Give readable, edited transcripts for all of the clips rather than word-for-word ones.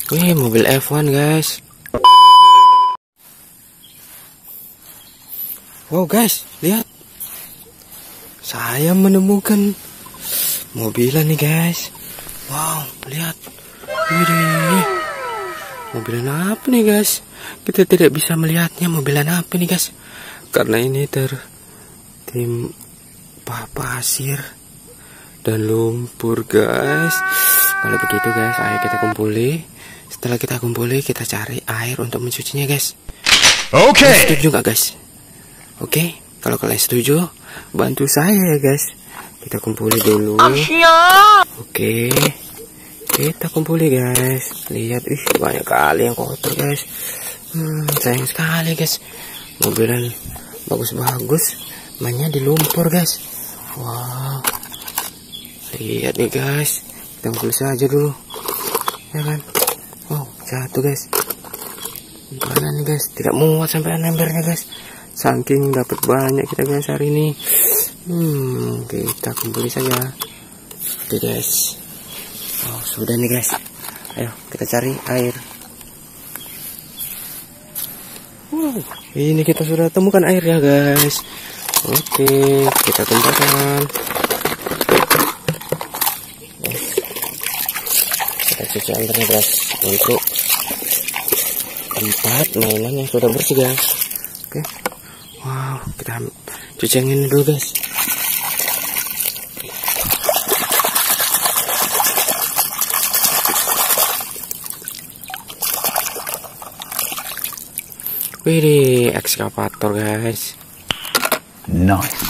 Wih, mobil F1 guys. Wow guys, lihat. Saya menemukan mobilan nih guys. Wow, lihat. Widih. Mobilan apa nih guys? Kita tidak bisa melihatnya mobilan apa nih guys, karena ini tertimpa pasir dan lumpur guys. Kalau begitu guys, ayo kita kumpuli. Setelah kita kumpuli, kita cari air untuk mencucinya guys. Oke. Setuju nggak guys? Oke, kalau kalian setuju, bantu saya ya guys. Kita kumpuli dulu. Oke, kita kumpuli guys. Lihat, banyak kali yang kotor guys. Sayang sekali guys. Mobilan bagus-bagus, mainnya di lumpur guys. Wow, lihat nih guys. Kita kumpul saja dulu, ya kan? Wow, jatuh guys. Mana nih guys? Tidak muat sampai embernya guys. Saking dapat banyak kita guys hari ini. Kita kumpuli saja. Oke guys. Oh, sudah nih guys. Ayo kita cari air. Wow, ini kita sudah temukan air ya guys. Oke, kita tumpahkan. Kita cuci airnya guys untuk tempat mainan yang sudah bersih guys. Oke. Wow, kita cuci yang ini dulu guys. Wih, ekskavator guys. Nice.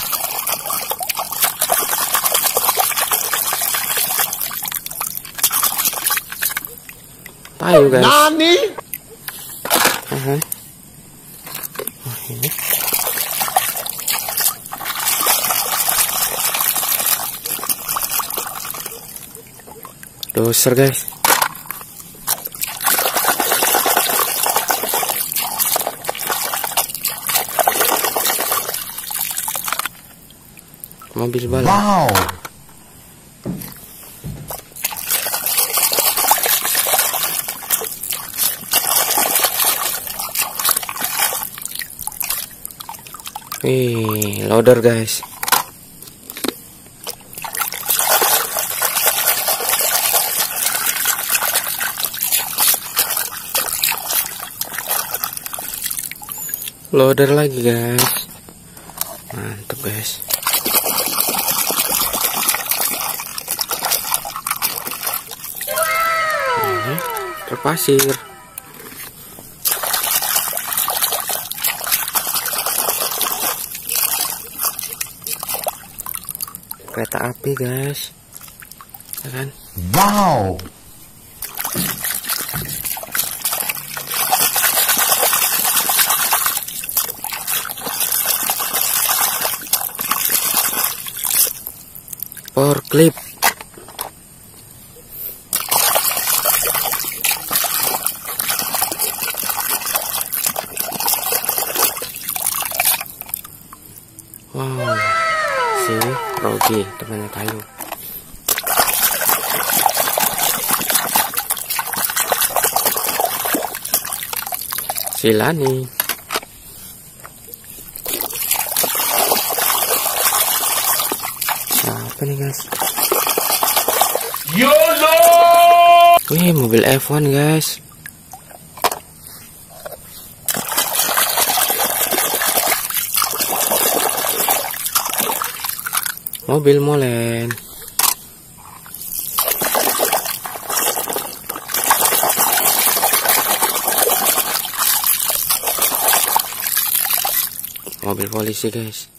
Tahu guys. Nani? Wah, ini. Doser guys. Mobil balap. Wow. Loader guys. Loader lagi guys. Mantap guys. Ini terpasir. Kereta api guys, ya kan? Wow. Forklift. Wow, sini Rogi temannya kayu. Silani. Apa nih guys? YOLO! Wih, mobil F1 guys. Mobil molen. Mobil polisi guys.